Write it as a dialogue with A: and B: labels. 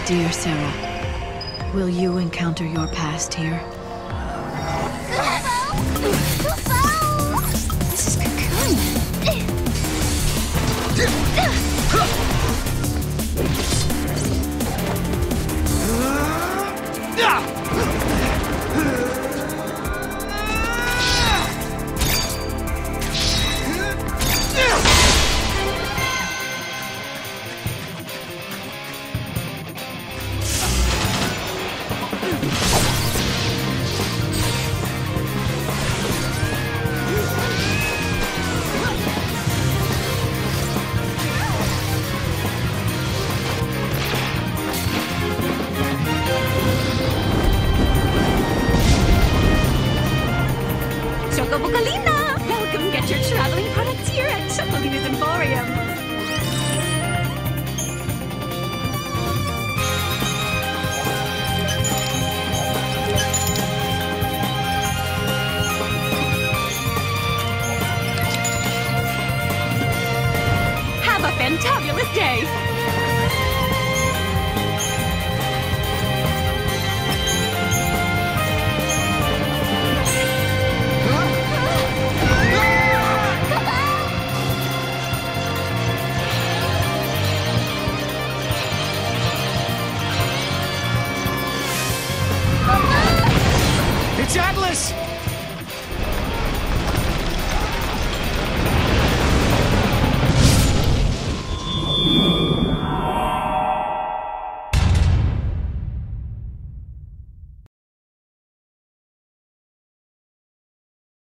A: Dear Sarah, will you encounter your past here? This is Cocoon.
B: Chocobocolina! Welcome, get your traveling products here at Chocolina's Emporium. Have a fantabulous day!